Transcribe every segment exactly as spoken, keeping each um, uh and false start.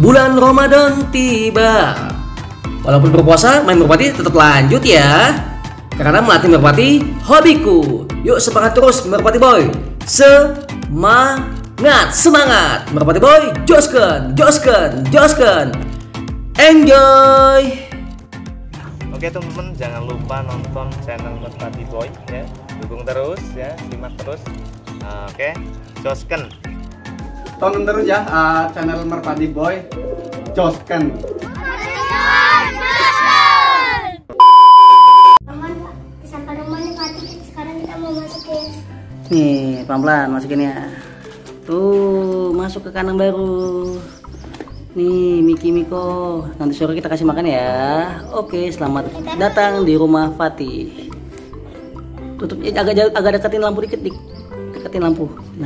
bulan Ramadan tiba. Walaupun berpuasa, main merpati tetap lanjut ya. Karena melatih merpati hobiku. Yuk semangat terus merpati boy. Semangat, semangat merpati boy. Josken, josken, josken. Enjoy. Oke teman-teman, jangan lupa nonton channel Merpati Boy ya. Dukung terus ya, simak terus. Nah, oke, josken. Tonton terus ya uh, channel Merpati Boy. Josken. Sampai rumah nih Fatih, sekarang kita mau masukin. Nih, pelan-pelan masukin ya. Tuh, masuk ke kandang baru. Nih, Miki Miko. Nanti sore kita kasih makan ya. Oke, selamat datang di rumah Fatih. Tutup eh, agak agak deketin lampu dikit, dik. Deketin lampu. Nah.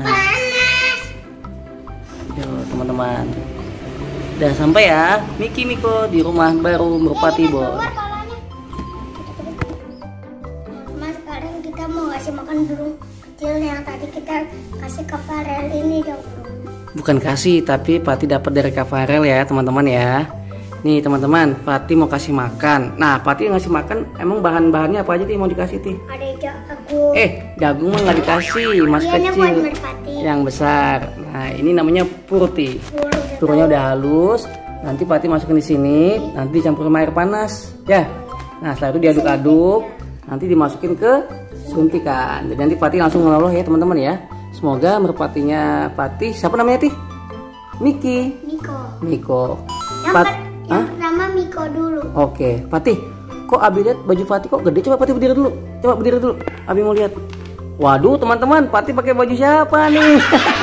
Yuk, teman-teman. Udah sampai ya, Miki Miko di rumah baru Merpati Boy. Mas, sekarang kita mau ngasih makan burung kecil yang tadi kita kasih ke Farel ini dong. Bukan kasih, tapi Pati dapat dari Kak Farel ya teman-teman ya. Nih teman-teman, Pati mau kasih makan. Nah, Pati ngasih makan, emang bahan-bahannya apa aja sih mau dikasih Ti? Ada jagung. Eh, jagung mah nggak dikasih, mas Iya, kecil. buat Merpati. Yang besar. Nah, ini namanya purti. Burung Turunnya udah halus. Nanti Pati masukin di sini, nanti campur sama air panas, ya. Nah, setelah itu diaduk-aduk, nanti dimasukin ke suntikan. Jadi nanti Pati langsung ngeloloh ya teman-teman ya. Semoga merpatinya Pati, siapa namanya Ti? Miki. Miko. Miko. Yang, Pat, per, yang pertama Miko dulu. Oke, Pati. Kok Abi lihat baju Pati kok gede? Coba Pati berdiri dulu. Coba berdiri dulu. Abi mau lihat. Waduh, teman-teman, Pati pakai baju siapa nih?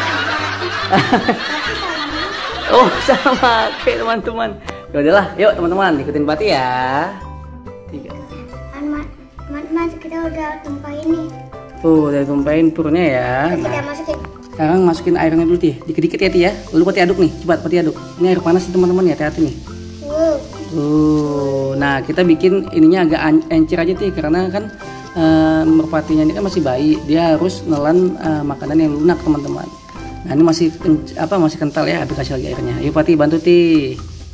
Oh, sama kayak teman-teman. Ya udahlah, yuk teman-teman, ikutin Pati ya. Tiga. Mas, mas, mas, kita udah tumpahin nih. Tuh, udah tumpahin purnya ya. Kita Nah, masukin. sekarang masukin airnya dulu Ti. Dikit-dikit ya Ti ya. Lalu Pati aduk nih. Cepat Pati aduk. Ini air panas nih teman-teman ya, hati-hati nih. Wow. Tuh, nah kita bikin ininya agak encer aja Ti, karena kan uh, merpatinya ini kan masih bayi, dia harus nelan uh, makanan yang lunak teman-teman. Nah ini masih apa masih kental ya, Abi kasih lagi airnya. Yuk Pati bantu Ti.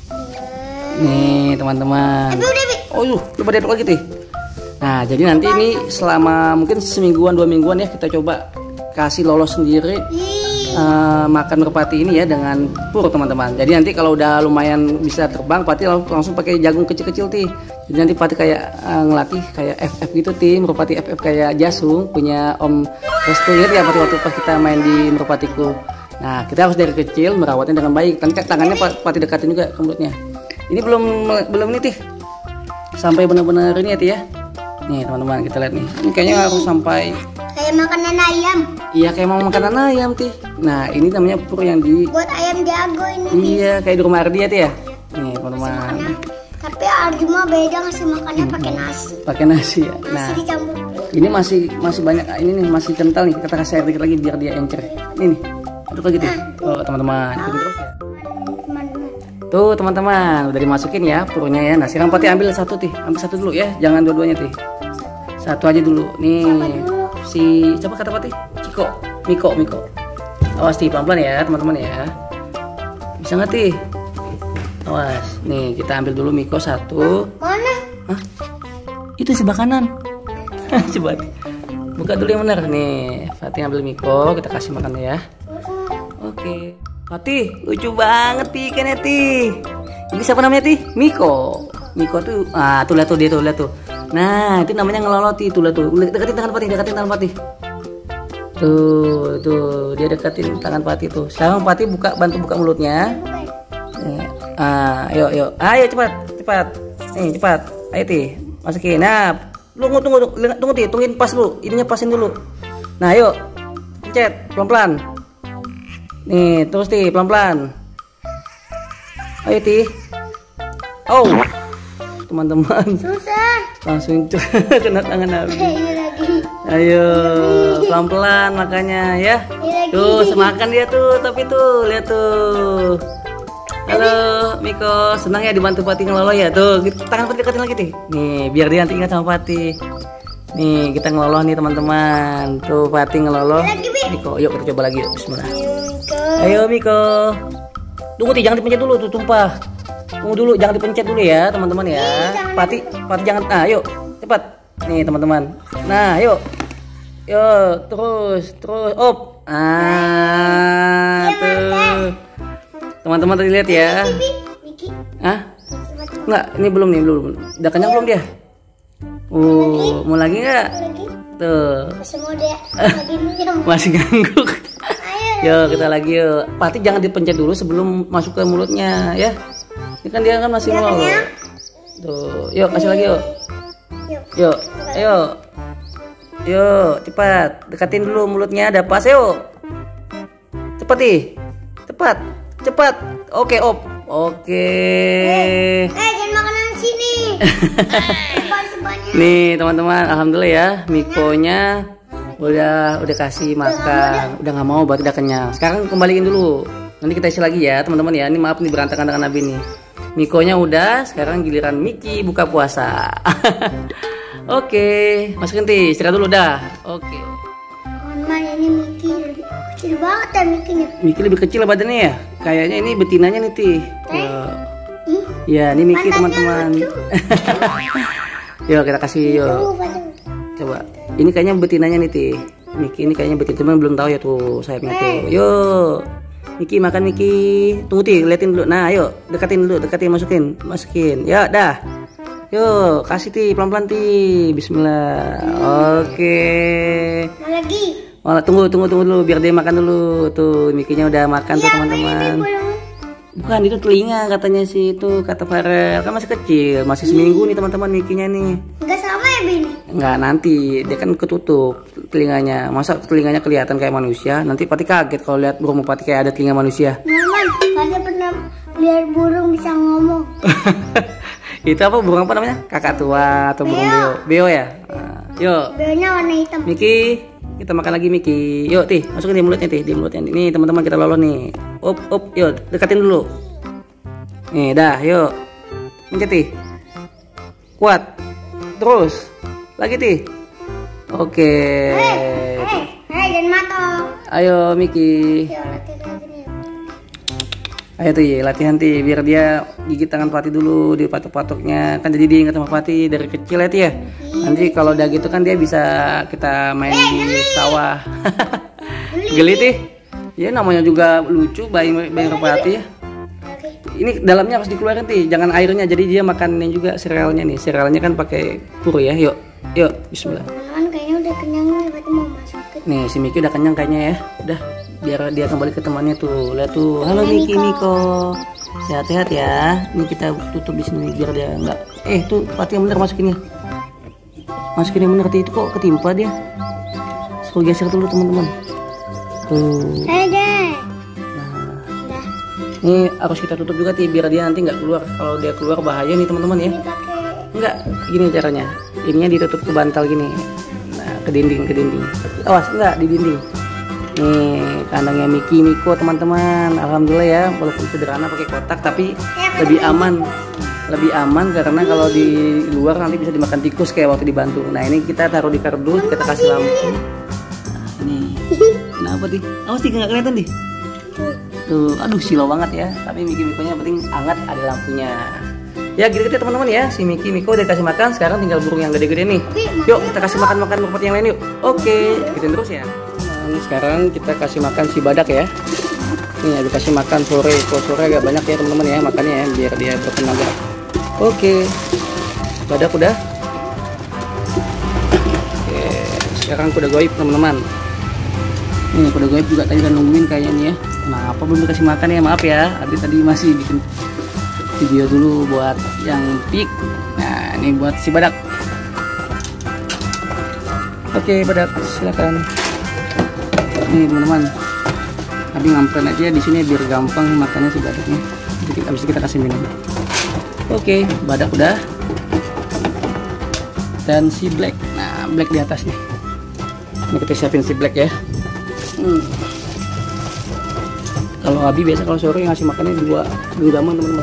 Nih teman-teman. Oh yuh, coba diaduk lagi Ti. Nah jadi nanti ini selama mungkin semingguan dua mingguan ya kita coba kasih lolos sendiri. Uh, makan merpati ini ya dengan pur teman-teman. Jadi nanti kalau udah lumayan bisa terbang, Pati langsung pakai jagung kecil-kecil Ti. Jadi nanti Pati kayak uh, ngelatih kayak F F gitu Ti, merpati F F kayak Jasung punya Om Restu ya Pati waktu pas kita main di merpatiku. Nah kita harus dari kecil merawatnya dengan baik. Nanti tangannya Pati dekatin juga ke mulutnya. Ini belum belum ini Ti. Sampai benar-benar ini ya Ti ya. Nih teman-teman kita lihat nih. Ini kayaknya harus sampai Kayak makanan ayam. iya kayak mau makanan ayam Ti. Nah ini namanya pur yang di Buat ayam jago ini. iya kayak di rumah Ardi ya Ti ya. Nih Ngasih teman-teman. makannya. Tapi Ardi mah beda ngasih makannya pakai nasi. Pakai nasi ya. Nasi Nah dicampur. ini masih masih banyak ini nih masih kental nih. Kita kasih air dikit lagi biar dia encer. Ini nih. Aduk lagi Ti. Oh teman-teman. Ikutin terus ya. Teman-teman. Tuh teman-teman udah dimasukin ya purnya ya. Nah sekarang Pati ambil satu Ti. Ambil satu dulu ya. Jangan dua-duanya Ti. Satu aja dulu. Nih. Si coba kata Pati Ciko Miko Miko awas Ti pelan-pelan ya teman-teman ya, bisa nggak Ti? Awas nih kita ambil dulu Miko satu. Mana? Hah? Itu sebelah kanan. Coba buka dulu yang benar nih. Pati ambil Miko, kita kasih makan ya. Oke Pati lucu banget Ti kan ya Ti. Ini siapa namanya Ti? Miko. Miko tuh ah tuh lihat tuh dia tuh lihat tuh. Nah itu namanya ngeloloti tuh lah tuh. Deketin tangan Pati, deketin tangan Pati. Tuh tuh dia deketin tangan Pati tuh. Sekarang Pati buka bantu buka mulutnya. Nih, ah ayo ayo ayo cepat cepat. Nih cepat. Ayo Ti masukin. Nah tunggu tunggu tunggu, tunggu Ti tungguin pas dulu. Ininya pasin dulu. Nah ayo pencet pelan pelan. Nih terus Ti pelan pelan. Ayo Ti. Oh teman-teman Susah. langsung kena tangan Abi. Ini lagi. Ayo pelan-pelan makanya ya. Ini lagi. Tuh semakan dia tuh tapi tuh lihat tuh. Halo Miko, senang ya dibantu Pati ngeloloh ya. Tuh tangan Pati dekatin lagi Ti. Nih biar dia nanti ingat sama Pati. Nih kita ngeloloh nih teman-teman. Tuh Pati ngeloloh Miko. Yuk kita coba lagi yuk. Bismillah. Ayo Miko. tunggu Ti, jangan dipencet dulu tuh tumpah. Tunggu dulu, jangan dipencet dulu ya teman-teman ya. Pati, Pati jangan. Nah, yuk cepat. Nih teman-teman. Nah, yuk. Yuk, terus, terus, op. Ah, tuh. Teman-teman tadi lihat ya. Ah? Enggak, ini belum nih, belum. Udah kenyang belum dia? Uh, mau lagi nggak? Tuh. Masih ngangguk. Yuk, kita lagi yuk. Pati jangan dipencet dulu sebelum masuk ke mulutnya ya. Ini kan dia kan masih nol. Tuh, yuk kasih lagi yuk. Yuk, ayo. Yuk, cepat. Dekatin dulu mulutnya, ada pas yuk. Cepat nih. Cepat. Cepat. Oke, op. Oke. Eh, jangan makanan sini. Nih, teman-teman, alhamdulillah ya, Mikonya udah udah kasih makan. Udah nggak mau, berarti udah kenyang. Sekarang kembaliin dulu. Nanti kita isi lagi ya, teman-teman ya. Ini maaf nih berantakan dengan Abi nih. Mikonya udah, sekarang giliran Miki buka puasa. Oke, masukin Ti, istirahat dulu dah. Oke. Teman-teman, ini Miki lebih kecil banget ya Mikinya. Miki lebih kecil badannya ya? Kayaknya ini betinanya nih Ti. Ya, ini Miki teman-teman. Yuk kita kasih yuk. Coba. Ini kayaknya betinanya nih Ti. Miki ini kayaknya betina, cuman belum tahu ya tuh sayapnya tuh. Yuk. Miki makan Miki. Tunggu Ti, liatin dulu. Nah, ayo dekatin dulu, dekatin, masukin, masukin. Ya, dah. Yuk, kasih Ti, pelan-pelan Ti. Bismillah. Oke. Mau lagi. Oh, tunggu, tunggu, tunggu dulu biar dia makan dulu. Tuh, Mikinya udah makan tuh teman-teman. Bukan, itu telinga katanya sih, itu kata Farel. Kan masih kecil, masih seminggu nih teman-teman Mikinya nih. Enggak sama ya Bini? Enggak, nanti dia kan ketutup telinganya. Masa telinganya kelihatan kayak manusia? Nanti Pati kaget kalau lihat burung Pati kayak ada telinga manusia. Teman, saya pernah lihat burung bisa ngomong. Itu apa, burung apa namanya? Kakak tua atau burung beo? Beo ya? Nah, yuk. Beonya warna hitam. Miki, kita makan lagi Miki. Yuk Ti, masukin di mulutnya Ti, di mulutnya. Ini teman-teman kita lolo nih. Up, up, yuk dekatin dulu. Nih, dah, yuk. Pencet Ti. Kuat. Terus. Lagi Ti. Oke. Hei, hei, hei, jangan matok. Ayo Miki. Yuk, latihan lagi nih. Ayo tuh ya, latihan Ti, biar dia gigit tangan Pati dulu di patok-patoknya. Kan jadi dia ingat sama Pati dari kecil ya Ti ya. Nanti kalau udah gitu kan dia bisa kita main di sawah. Geli Ti. Ya namanya juga lucu bayi bayi Pati ya. Ini dalamnya harus dikeluarin Ti, jangan airnya. Jadi dia makannya juga serealnya nih. Serealnya kan pakai pur ya. Yuk, yuk, bismillah. Teman, kayaknya udah kenyang nih, Pati mau masukin. Nih si Miki udah kenyang kayaknya ya. Udah, biar dia kembali ke temannya tuh. Lihat tuh. Halo Miki, Miko. Sehat-sehat ya. Ini kita tutup di sini biar dia enggak. Eh tuh Pati yang bener masukinnya. Masukin yang bener Ti, itu kok ketimpa dia. Suruh geser dulu teman-teman. Tuh. Ada. Ini harus kita tutup juga Ti, biar dia nanti nggak keluar. Kalau dia keluar bahaya nih teman-teman ya. Enggak, gini caranya. Ininya ditutup ke bantal gini. Nah, ke dinding, ke dinding. Awas, enggak di dinding. Nih, kandangnya Miki, Miko teman-teman. Alhamdulillah ya, walaupun sederhana pakai kotak tapi lebih aman. Lebih aman karena kalau di luar nanti bisa dimakan tikus kayak waktu di Bandung. Nah, ini kita taruh di kardus, kita kasih lampu. Nah, ini. Kenapa Ti? Awas Ti, nggak kelihatan Ti. Tuh, aduh silau banget ya. Tapi Miki Mikonya yang penting hangat, ada lampunya. Ya gitu ya teman-teman ya. Si Miki Miko udah kasih makan, sekarang tinggal burung yang gede-gede nih. Yuk kita kasih makan-makan merpati yang lain yuk. Oke, ikutin terus ya. Nah, sekarang kita kasih makan si badak ya. Nih aku kasih makan sore. Kalau sore agak banyak ya teman-teman ya makannya ya, biar dia bertenaga. Oke. Badak udah. Oke, sekarang kuda goib teman-teman. Nih kuda goib juga tadi udah nungguin kayaknya nih ya. Kenapa belum dikasih makan ya, maaf ya. Abi tadi masih bikin video dulu buat yang pik. Nah ini buat si badak. Oke badak silakan. Nih teman-teman, Abi ngamperin aja di sini biar gampang makannya si badaknya. Jadi abis itu kita kasih minum. Oke badak udah. Dan si black. Nah black di atas nih. Ini kita siapin si black ya. Hmm. Kalau Abi biasa kalau sore ngasih makannya dua genggaman teman-teman.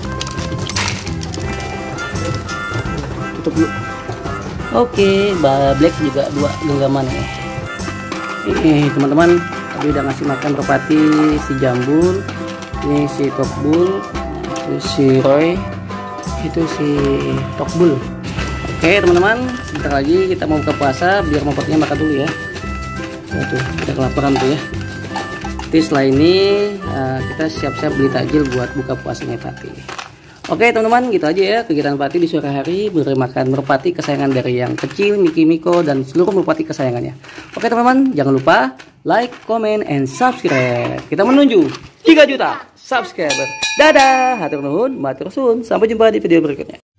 Tutup dulu. Oke, black juga dua genggaman ya. Ini teman-teman, Abi udah ngasih makan merpati si jambul. Ini si Tokbul, itu si Roy, itu si Tokbul. Oke teman-teman, sebentar lagi kita mau buka puasa, biar merpatinya makan dulu ya. Nah, tuh udah kelaparan tuh ya. Jadi setelah ini uh, kita siap-siap beli takjil buat buka puasanya Pati. Oke teman-teman, gitu aja ya kegiatan Pati di sore hari, beri makan merpati kesayangan dari yang kecil, Miki Miko, dan seluruh merpati kesayangannya. Oke teman-teman, jangan lupa like, comment, and subscribe. Kita menuju tiga juta subscriber. Dadah, hatur nuhun, matur suwun. Sampai jumpa di video berikutnya.